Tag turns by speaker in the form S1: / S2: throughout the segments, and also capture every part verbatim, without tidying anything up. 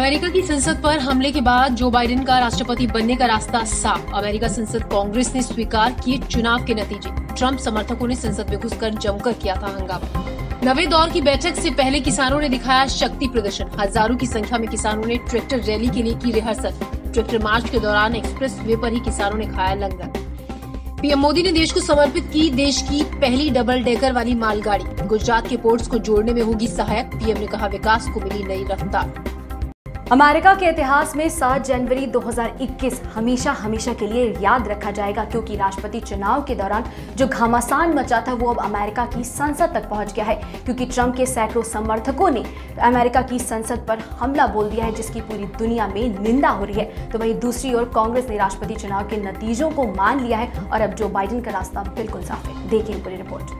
S1: America की संसद पर हमले के बाद जो बाइडेन का राष्ट्रपति बनने का रास्ता साफ। अमेरिका संसद कांग्रेस ने स्वीकार किए चुनाव के नतीजे। ट्रंप समर्थकों ने संसद में घुसकर जमकर किया था हंगामा। नवे दौर की बैठक से पहले किसानों ने दिखाया शक्ति प्रदर्शन। हजारों की संख्या में किसानों ने ट्रैक्टर रैली के लिए की रिहर्सल। ट्रैक्टर मार्च के दौरान एक्सप्रेस वे पर ही किसानों ने खाया लंगर। पीएम मोदी ने देश को समर्पित की देश की पहली डबल डेकर वाली मालगाड़ी। गुजरात के पोर्ट्स को जोड़ने में होगी सहायक। पीएम ने कहा विकास को मिली नई रफ्तार।
S2: अमेरिका के इतिहास में सात जनवरी दो हज़ार इक्कीस हमेशा हमेशा के लिए याद रखा जाएगा, क्योंकि राष्ट्रपति चुनाव के दौरान जो घमासान मचा था वो अब अमेरिका की संसद तक पहुंच गया है, क्योंकि ट्रंप के सैकड़ों समर्थकों ने अमेरिका की संसद पर हमला बोल दिया है, जिसकी पूरी दुनिया में निंदा हो रही है। तो वहीं दूसरी ओर कांग्रेस ने राष्ट्रपति चुनाव के नतीजों को मान लिया है और अब जो बाइडेन का रास्ता बिल्कुल साफ है। देखिए पूरी रिपोर्ट।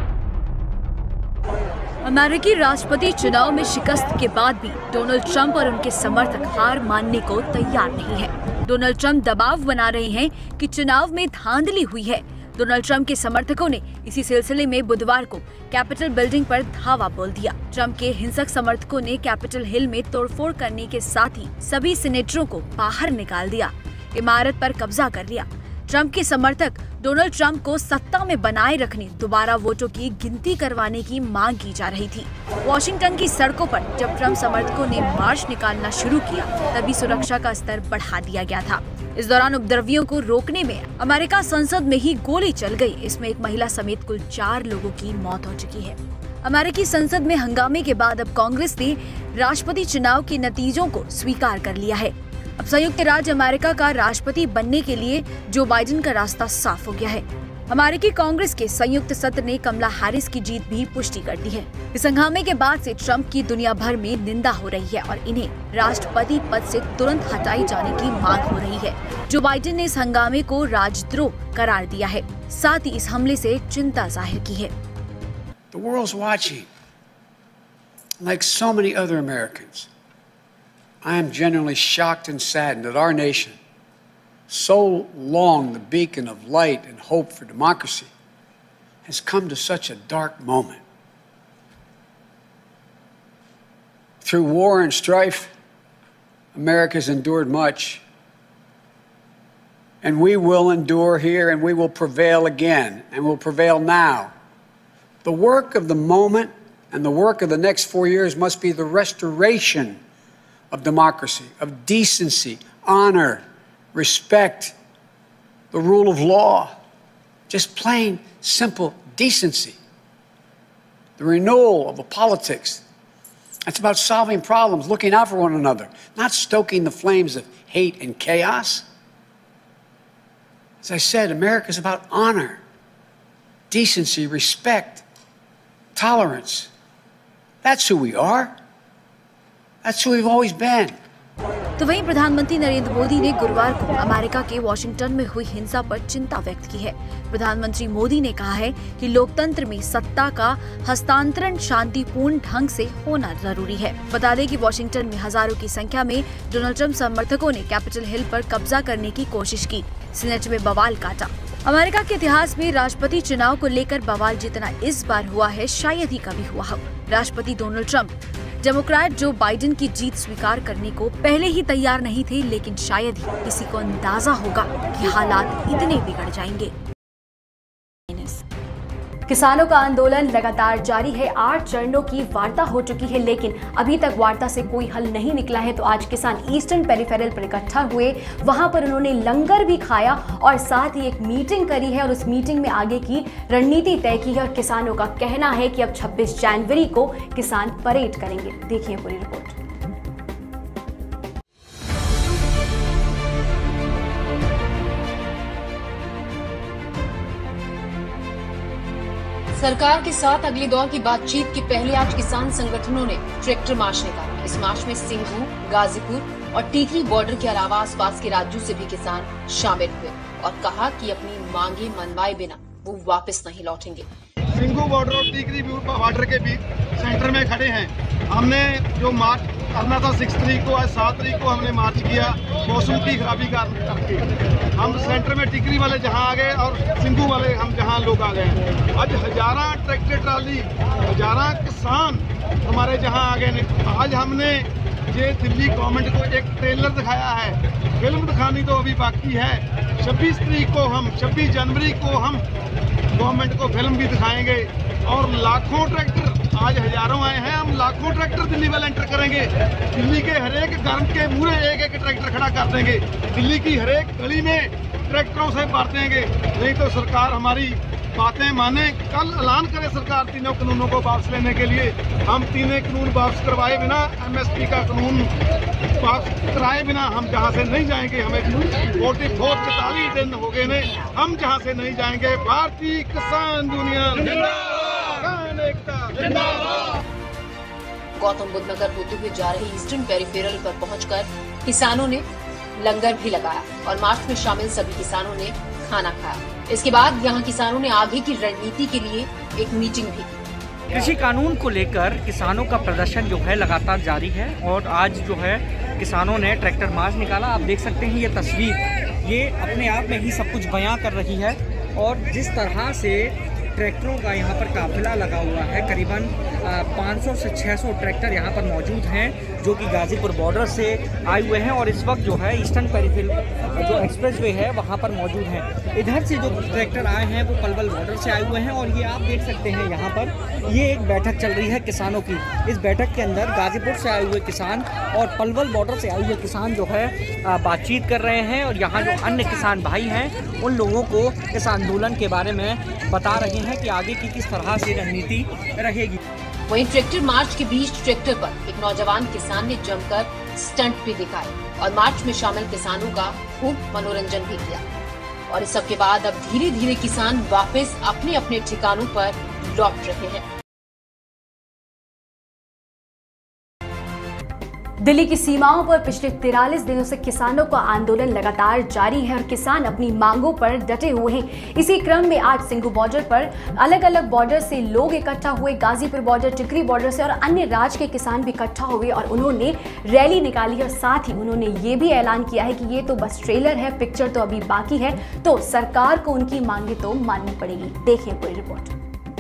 S3: अमेरिकी राष्ट्रपति चुनाव में शिकस्त के बाद भी डोनाल्ड ट्रंप और उनके समर्थक हार मानने को तैयार नहीं है। डोनाल्ड ट्रंप दबाव बना रहे हैं कि चुनाव में धांधली हुई है। डोनाल्ड ट्रंप के समर्थकों ने इसी सिलसिले में बुधवार को कैपिटल बिल्डिंग पर धावा बोल दिया। ट्रंप के हिंसक समर्थकों ने कैपिटल हिल में तोड़फोड़ करने के साथ ही सभी सीनेटरों को बाहर निकाल दिया, इमारत पर कब्जा कर लिया। ट्रंप के समर्थक डोनाल्ड ट्रंप को सत्ता में बनाए रखने दोबारा वोटों की गिनती करवाने की मांग की जा रही थी। वॉशिंगटन की सड़कों पर जब ट्रंप समर्थकों ने मार्च निकालना शुरू किया, तभी सुरक्षा का स्तर बढ़ा दिया गया था। इस दौरान उपद्रवियों को रोकने में अमेरिका संसद में ही गोली चल गई। इसमें एक महिला समेत कुल चार लोगों की मौत हो चुकी है। अमेरिकी संसद में हंगामे के बाद अब कांग्रेस ने राष्ट्रपति चुनाव के नतीजों को स्वीकार कर लिया है। अब संयुक्त राज्य अमेरिका का राष्ट्रपति बनने के लिए जो बाइडेन का रास्ता साफ हो गया है। अमेरिकी कांग्रेस के संयुक्त सत्र ने कमला हैरिस की जीत भी पुष्टि कर दी है। इस हंगामे के बाद से ट्रंप की दुनिया भर में निंदा हो रही है और इन्हें राष्ट्रपति पद से तुरंत हटाई जाने की मांग हो रही है। जो बाइडेन ने इस हंगामे को राजद्रोह करार दिया है, साथ ही इस हमले से चिंता जाहिर की है।
S4: The world's watching. Like so many other Americans, I am genuinely shocked and saddened that our nation, so long the beacon of light and hope for democracy, has come to such a dark moment. Through war and strife, America has endured much, and we will endure here, and we will prevail again, and will prevail now. The work of the moment and the work of the next four years must be the restoration of democracy, of decency, honor, respect, the rule of law, just plain, simple decency. The renewal of the politics. It's about solving problems, looking out for one another, not stoking the flames of hate and chaos. As I said, America is about honor, decency, respect, tolerance. That's who we are. That's who we've always been.
S3: तो वहीं प्रधानमंत्री नरेंद्र मोदी ने गुरुवार को America के Washington में हुई हिंसा पर चिंता व्यक्त की है। प्रधानमंत्री मोदी ने कहा है कि लोकतंत्र में सत्ता का हस्तांतरण शांतिपूर्ण ढंग से होना जरूरी है। बता दें कि वॉशिंगटन में हजारों की संख्या में डोनाल्ड ट्रंप समर्थकों ने कैपिटल हिल पर कब्जा करने की कोशिश की। सीनेट में बवाल काटा। अमेरिका के इतिहास में राष्ट्रपति चुनाव को लेकर बवाल जितना इस बार हुआ है, शायद ही कभी हुआ हो। राष्ट्रपति Donald Trump Democrat Joe Biden की जीत स्वीकार करने को पहले ही तैयार नहीं थे, लेकिन शायद ही किसी को अंदाजा होगा कि हालात इतने बिगड़ जाएंगे।
S2: किसानों का आंदोलन लगातार जारी है। आठ चरणों की वार्ता हो चुकी है, लेकिन अभी तक वार्ता से कोई हल नहीं निकला है। तो आज किसान ईस्टर्न पेरिफेरल पर इकट्ठा हुए, वहां पर उन्होंने लंगर भी खाया और साथ ही एक मीटिंग करी है और उस मीटिंग में आगे की रणनीति तय की है। और किसानों का कहना है कि अब छब्बीस जनवरी को किसान परेड करेंगे। देखिए पूरी रिपोर्ट।
S1: सरकार के साथ अगले दौर की बातचीत के पहले आज किसान संगठनों ने ट्रैक्टर मार्च निकाला। इस मार्च में सिंघू, गाजीपुर और टीकरी बॉर्डर के अलावा आसपास के राज्यों से भी किसान शामिल हुए और कहा कि अपनी मांगे मनवाए बिना वो वापस नहीं लौटेंगे।
S5: सिंघू बॉर्डर और टीकरी बॉर्डर के बीच सेंटर में खड़े हैं। हमने जो मार्च करना था सिक्स तारीख को, आज सात तारीख को हमने मार्च किया मौसम की खराबी करके। हम सेंटर में टिकरी वाले जहां आ गए और सिंघू वाले हम जहां लोग आ गए। आज हजारा ट्रैक्टर ट्राली, हजारा किसान हमारे जहां आ गए। आज हमने ये दिल्ली गवर्नमेंट को एक ट्रेलर दिखाया है, फिल्म दिखानी तो अभी बाकी है। छब्बीस तारीख को हम छब्बीस जनवरी को हम गवर्नमेंट को फिल्म भी दिखाएंगे और लाखों ट्रैक्टर, आज हजारों आए हैं, हम लाखों ट्रैक्टर दिल्ली में एंटर करेंगे। दिल्ली के हरेक घर के मुरे एक एक ट्रैक्टर खड़ा कर देंगे, दिल्ली की हरेक गली में ट्रैक्टरों से भर देंगे। नहीं तो सरकार हमारी बातें माने, कल ऐलान करे सरकार तीनों कानूनों को वापस लेने के लिए। हम तीनों कानून वापस करवाए बिना, एमएसपी का कानून वापस कराए बिना हम जहां से नहीं जाएंगे। हमें फोर्टी फोर चौतालीस दिन हो गए ने, हम जहां से नहीं जाएंगे। भारतीय किसान यूनियन जिंदाबाद, एकता जिंदाबाद।
S1: गौतम बुद्ध नगर होते हुए जा रही ईस्टर्न पेरिफेरल पर पहुंचकर किसानों ने लंगर भी लगाया और मार्च में शामिल सभी किसानों ने खाना खाया। इसके बाद यहां किसानों ने आगे की रणनीति के लिए एक मीटिंग भी की।
S6: कृषि कानून को लेकर किसानों का प्रदर्शन जो है लगातार जारी है और आज जो है किसानों ने ट्रैक्टर मार्च निकाला। आप देख सकते हैं ये तस्वीर, ये अपने आप में ही सब कुछ बयां कर रही है। और जिस तरह से ट्रैक्टरों का यहाँ पर काफिला लगा हुआ है, करीबन पाँच सौ से छह सौ ट्रैक्टर यहाँ पर मौजूद हैं जो कि गाजीपुर बॉर्डर से आए हुए हैं और इस वक्त जो है ईस्टर्न पेरिफेरल जो एक्सप्रेसवे है वहाँ पर मौजूद हैं। इधर से जो ट्रैक्टर आए हैं वो पलवल बॉर्डर से आए हुए हैं और ये आप देख सकते हैं यहाँ पर ये एक बैठक चल रही है किसानों की। इस बैठक के अंदर गाजीपुर से आए हुए किसान और पलवल बॉर्डर से आए हुए किसान जो है बातचीत कर रहे हैं और यहाँ जो अन्य किसान भाई हैं उन लोगों को इस आंदोलन के बारे में बता रहे हैं कि आगे की किस तरह से रणनीति रहेगी।
S1: वहीं ट्रैक्टर मार्च के बीच ट्रैक्टर पर एक नौजवान किसान ने जमकर स्टंट भी दिखाए और मार्च में शामिल किसानों का खूब मनोरंजन भी किया। और इस सब के बाद अब धीरे धीरे किसान वापस अपने अपने ठिकानों पर लौट रहे हैं।
S2: दिल्ली की सीमाओं पर पिछले तिरालीस दिनों से किसानों का आंदोलन लगातार जारी है और किसान अपनी मांगों पर डटे हुए हैं। इसी क्रम में आज सिंघू बॉर्डर पर अलग अलग बॉर्डर से लोग इकट्ठा हुए। गाजीपुर बॉर्डर, टिकरी बॉर्डर से और अन्य राज्य के किसान भी इकट्ठा हुए और उन्होंने रैली निकाली और साथ ही उन्होंने ये भी ऐलान किया है कि ये तो बस ट्रेलर है, पिक्चर तो अभी बाकी है, तो सरकार को उनकी मांगे तो माननी पड़ेगी। देखिए पूरी रिपोर्ट।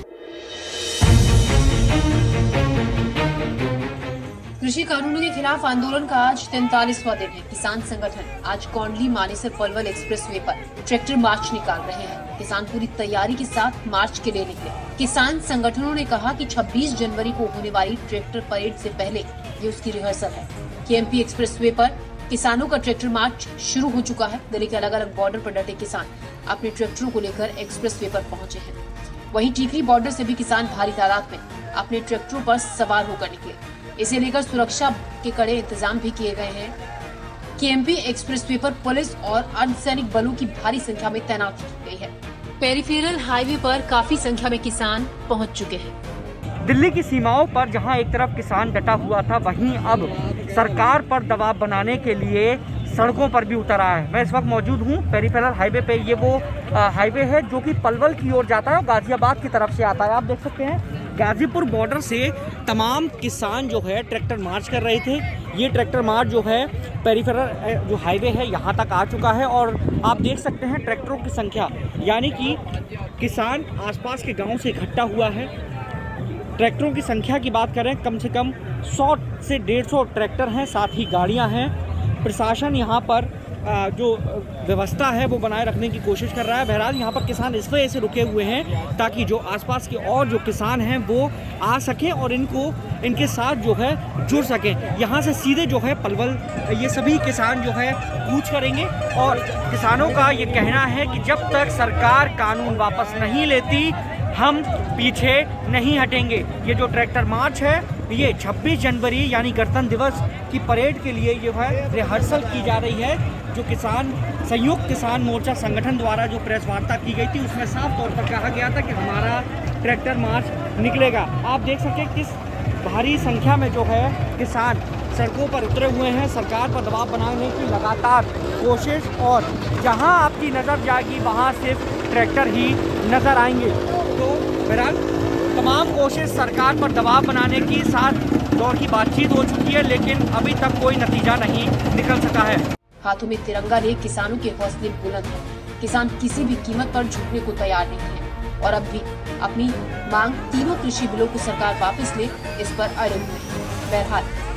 S1: कृषि कानूनों के खिलाफ आंदोलन का आज तैंतालीसवां दिन है। किसान संगठन आज कौंडली मानेसर पलवल एक्सप्रेसवे पर ट्रैक्टर मार्च निकाल रहे हैं। किसान पूरी तैयारी के साथ मार्च के लिए निकले। किसान संगठनों ने कहा कि छब्बीस जनवरी को होने वाली ट्रैक्टर परेड से पहले ये उसकी रिहर्सल है। केएमपी एक्सप्रेसवे पर किसानों का ट्रैक्टर मार्च शुरू हो चुका है। दिल्ली के अलग अलग बॉर्डर पर डटे किसान अपने ट्रैक्टरों को लेकर एक्सप्रेसवे पर पहुंचे हैं। वहीं टिकरी बॉर्डर से भी किसान भारी तादाद में अपने ट्रैक्टरों पर सवार होकर निकले। इसे लेकर सुरक्षा के कड़े इंतजाम भी किए गए हैं। केएमपी एक्सप्रेसवे पर पुलिस और अर्धसैनिक बलों की भारी संख्या में तैनाती की गई है। पेरिफेरल हाईवे पर काफी संख्या में किसान पहुंच चुके हैं।
S6: दिल्ली की सीमाओं पर जहां एक तरफ किसान डटा हुआ था, वहीं अब सरकार पर दबाव बनाने के लिए सड़कों पर भी उतर आया है। मैं इस वक्त मौजूद हूं पेरिफेरल हाईवे पे। ये वो हाईवे है जो कि पलवल की ओर जाता है और गाजियाबाद की तरफ से आता है। आप देख सकते हैं गाजीपुर बॉर्डर से तमाम किसान जो है ट्रैक्टर मार्च कर रहे थे। ये ट्रैक्टर मार्च जो है पेरिफेरल जो हाईवे है यहाँ तक आ चुका है और आप देख सकते हैं ट्रैक्टरों की संख्या, यानी कि किसान आसपास के गांव से इकट्ठा हुआ है। ट्रैक्टरों की संख्या की बात करें, कम से कम सौ से डेढ़ सौ ट्रैक्टर हैं, साथ ही गाड़ियाँ हैं। प्रशासन यहाँ पर जो व्यवस्था है वो बनाए रखने की कोशिश कर रहा है। बहरहाल यहाँ पर किसान इस वजह से रुके हुए हैं ताकि जो आसपास के और जो किसान हैं वो आ सकें और इनको इनके साथ जो है जुड़ सकें। यहाँ से सीधे जो है पलवल ये सभी किसान जो है कूच करेंगे और किसानों का ये कहना है कि जब तक सरकार कानून वापस नहीं लेती हम पीछे नहीं हटेंगे। ये जो ट्रैक्टर मार्च है ये छब्बीस जनवरी यानी गणतंत्र दिवस की परेड के लिए जो है रिहर्सल की जा रही है। जो किसान संयुक्त किसान मोर्चा संगठन द्वारा जो प्रेस वार्ता की गई थी उसमें साफ तौर पर कहा गया था कि हमारा ट्रैक्टर मार्च निकलेगा। आप देख सकते हैं किस भारी संख्या में जो है किसान सड़कों पर उतरे हुए हैं। सरकार पर दबाव बनाने की लगातार कोशिश और जहां आपकी नज़र जाएगी वहां सिर्फ ट्रैक्टर ही नज़र आएंगे। तो बहरहाल तमाम कोशिश सरकार पर दबाव बनाने की साथ दौर की बातचीत हो चुकी है, लेकिन अभी तक कोई नतीजा नहीं निकल सका है।
S1: हाथों में तिरंगा लिए किसानों के हौसले बुलंद हैं। किसान किसी भी कीमत पर झुकने को तैयार नहीं है और अब भी अपनी मांग तीनों कृषि बिलों को सरकार वापस ले इस पर अड़े हुए हैं। बहरहाल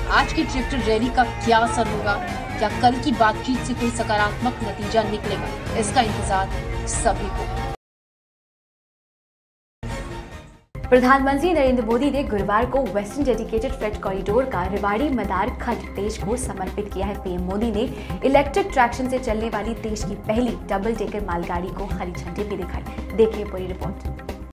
S1: आज की ट्रैक्टर रैली का क्या असर होगा? क्या कल की बातचीत से कोई सकारात्मक नतीजा निकलेगा? इसका इंतजार सभी को।
S2: प्रधानमंत्री नरेंद्र मोदी ने गुरुवार को वेस्टर्न डेडिकेटेड फ्रेट कॉरिडोर का रेवाड़ी मदार खंड देश को समर्पित किया है। पीएम मोदी ने इलेक्ट्रिक ट्रैक्शन से चलने वाली देश की पहली डबल डेकर मालगाड़ी को हरी झंडी भी दिखाई। देखिए पूरी रिपोर्ट।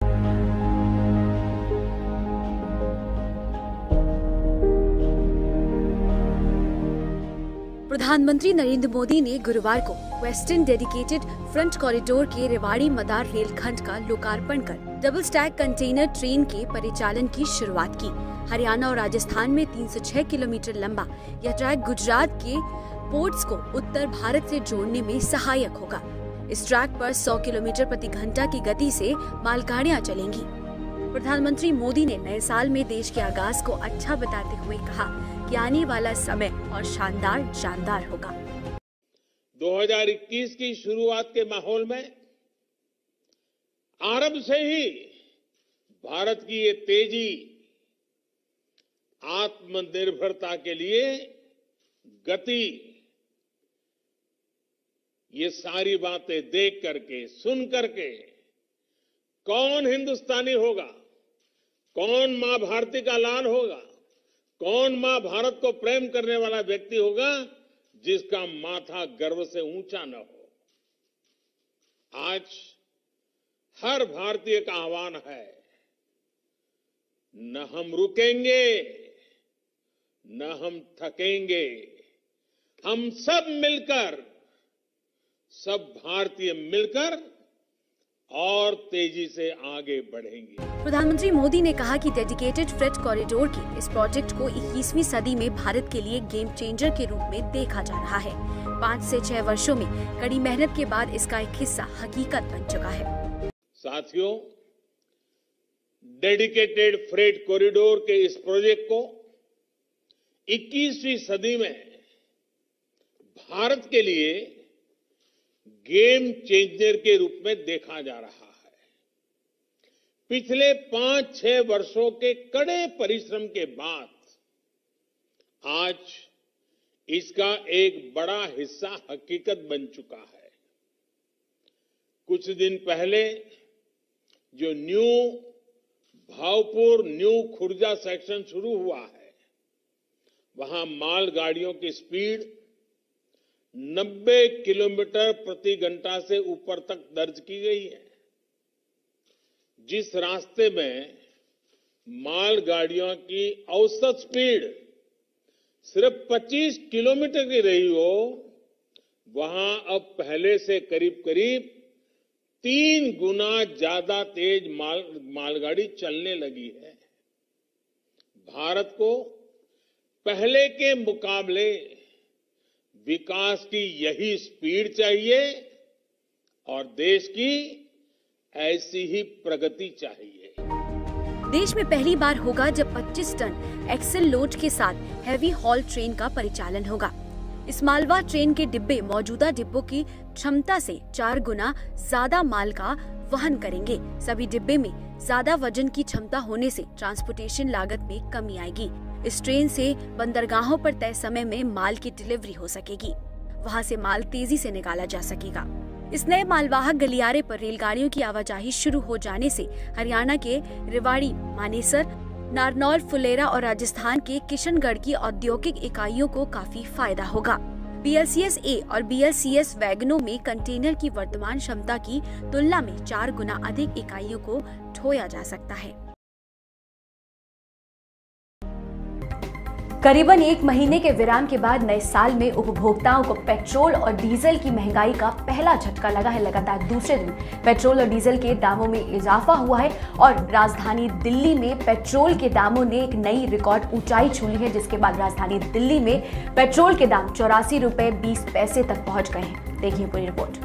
S3: प्रधानमंत्री नरेंद्र मोदी ने गुरुवार को वेस्टर्न डेडिकेटेड फ्रंट कॉरिडोर के रेवाड़ी मदार रेलखंड का लोकार्पण कर डबल स्टैक कंटेनर ट्रेन के परिचालन की शुरुआत की। हरियाणा और राजस्थान में तीन सौ छह किलोमीटर लंबा यह ट्रैक गुजरात के पोर्ट्स को उत्तर भारत से जोड़ने में सहायक होगा। इस ट्रैक पर सौ किलोमीटर प्रति घंटा की गति से मालगाड़ियां चलेंगी। प्रधानमंत्री मोदी ने नए साल में देश के आगाज को अच्छा बताते हुए कहा कि आने वाला समय और शानदार शानदार होगा।
S7: दो हज़ार इक्कीस की शुरुआत के माहौल में आरंभ से ही भारत की ये तेजी आत्मनिर्भरता के लिए गति, ये सारी बातें देख करके सुन करके कौन हिंदुस्तानी होगा, कौन मां भारती का लाल होगा, कौन मां भारत को प्रेम करने वाला व्यक्ति होगा जिसका माथा गर्व से ऊंचा न हो। आज हर भारतीय का आह्वान है, न हम रुकेंगे न हम थकेंगे, हम सब मिलकर, सब भारतीय मिलकर और तेजी से आगे बढ़ेंगे।
S3: प्रधानमंत्री मोदी ने कहा कि डेडिकेटेड फ्रेट कॉरिडोर के इस प्रोजेक्ट को इक्कीसवीं सदी में भारत के लिए गेम चेंजर के रूप में देखा जा रहा है। पाँच से छह वर्षों में कड़ी मेहनत के बाद इसका एक हिस्सा हकीकत बन चुका है।
S7: साथियों, डेडिकेटेड फ्रेट कॉरिडोर के इस प्रोजेक्ट को इक्कीसवीं सदी में भारत के लिए गेम चेंजर के रूप में देखा जा रहा है। पिछले पांच छह वर्षों के कड़े परिश्रम के बाद आज इसका एक बड़ा हिस्सा हकीकत बन चुका है। कुछ दिन पहले जो new Bhaupur new Khurja section शुरू हुआ है, वहां मालगाड़ियों की स्पीड नब्बे किलोमीटर प्रति घंटा से ऊपर तक दर्ज की गई है। जिस रास्ते में मालगाड़ियों की औसत स्पीड सिर्फ पच्चीस किलोमीटर की रही हो, वहां अब पहले से करीब करीब तीन गुना ज्यादा तेज माल मालगाड़ी चलने लगी है। भारत को पहले के मुकाबले विकास की यही स्पीड चाहिए और देश की ऐसी ही प्रगति चाहिए।
S3: देश में पहली बार होगा जब पच्चीस टन एक्सेल लोड के साथ हैवी हॉल ट्रेन का परिचालन होगा। इस मालवा ट्रेन के डिब्बे मौजूदा डिब्बों की क्षमता से चार गुना ज्यादा माल का वहन करेंगे। सभी डिब्बे में ज्यादा वजन की क्षमता होने से ट्रांसपोर्टेशन लागत में कमी आएगी। इस ट्रेन से बंदरगाहों पर तय समय में माल की डिलीवरी हो सकेगी। वहां से माल तेजी से निकाला जा सकेगा। इस नए मालवाहक गलियारे पर रेलगाड़ियों की आवाजाही शुरू हो जाने से हरियाणा के रेवाड़ी, मानेसर, नारनौल, फुलेरा और राजस्थान के किशनगढ़ की औद्योगिक इकाइयों को काफी फायदा होगा। B L C S A और बी एल सी एस वैगनों में कंटेनर की वर्तमान क्षमता की तुलना में चार गुना अधिक इकाइयों को ढोया जा सकता है।
S2: करीबन एक महीने के विराम के बाद नए साल में उपभोक्ताओं को पेट्रोल और डीजल की महंगाई का पहला झटका लगा है। लगातार दूसरे दिन पेट्रोल और डीजल के दामों में इजाफा हुआ है और राजधानी दिल्ली में पेट्रोल के दामों ने एक नई रिकॉर्ड ऊंचाई छू ली है, जिसके बाद राजधानी दिल्ली में पेट्रोल के दाम चौरासी रुपए बीस पैसे तक पहुंच गए हैं। देखिए पूरी रिपोर्ट।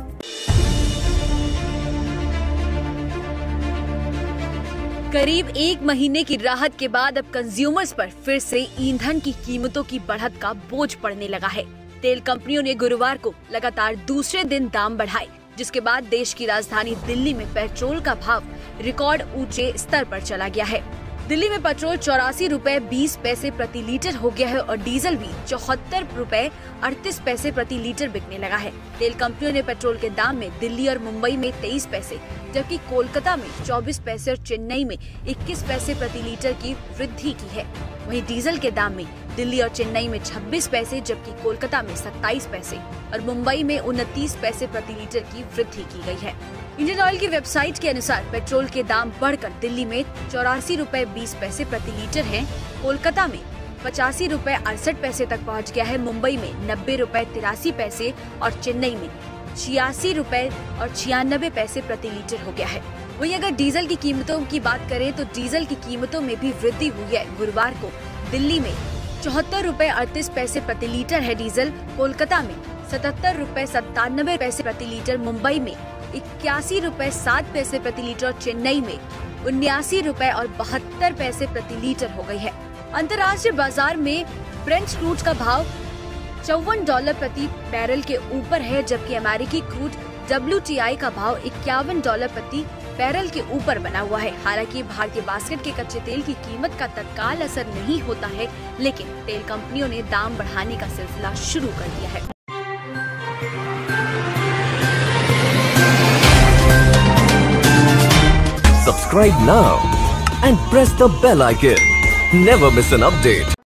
S3: करीब एक महीने की राहत के बाद अब कंज्यूमर्स पर फिर से ईंधन की कीमतों की बढ़त का बोझ पड़ने लगा है। तेल कंपनियों ने गुरुवार को लगातार दूसरे दिन दाम बढ़ाए, जिसके बाद देश की राजधानी दिल्ली में पेट्रोल का भाव रिकॉर्ड ऊंचे स्तर पर चला गया है। दिल्ली में पेट्रोल चौरासी रुपए बीस पैसे प्रति लीटर हो गया है और डीजल भी चौहत्तर रुपए अड़तीस पैसे प्रति लीटर बिकने लगा है। तेल कंपनियों ने पेट्रोल के दाम में दिल्ली और मुंबई में तेईस पैसे, जबकि कोलकाता में चौबीस पैसे और चेन्नई में इक्कीस पैसे प्रति लीटर की वृद्धि की है। वहीं डीजल के दाम में दिल्ली और चेन्नई में छब्बीस पैसे, जबकि कोलकाता में सत्ताईस पैसे और मुंबई में उनतीस पैसे प्रति लीटर की वृद्धि की गई है। इंडियन ऑयल की वेबसाइट के अनुसार पेट्रोल के दाम बढ़कर दिल्ली में चौरासी रुपए बीस पैसे प्रति लीटर है, कोलकाता में पचासी रुपए अड़सठ पैसे तक पहुंच गया है, मुंबई में नब्बे रुपए तिरासी पैसे और चेन्नई में छियासी रुपए और छियानबे पैसे प्रति लीटर हो गया है। वहीं अगर डीजल की कीमतों की बात करें तो डीजल की कीमतों में भी वृद्धि हुई है। गुरुवार को दिल्ली में चौहत्तर रुपए अड़तीस पैसे प्रति लीटर है डीजल, कोलकाता में सतहत्तर रुपए सत्तानबे पैसे प्रति लीटर, मुंबई में इक्यासी रुपए सात पैसे प्रति लीटर और चेन्नई में उन्यासी रुपए और बहत्तर पैसे प्रति लीटर हो गई है। अंतर्राष्ट्रीय बाजार में ब्रेंट क्रूड का भाव चौवन डॉलर प्रति बैरल के ऊपर है, जबकि अमेरिकी क्रूड डब्ल्यू टी आई का भाव इक्यावन डॉलर प्रति बैरल के ऊपर बना हुआ है। हालांकि भारतीय बास्केट के कच्चे तेल की कीमत का तत्काल असर नहीं होता है, लेकिन तेल कंपनियों ने दाम बढ़ाने का सिलसिला शुरू कर दिया है।
S8: Subscribe now and press the bell icon. Never miss an update.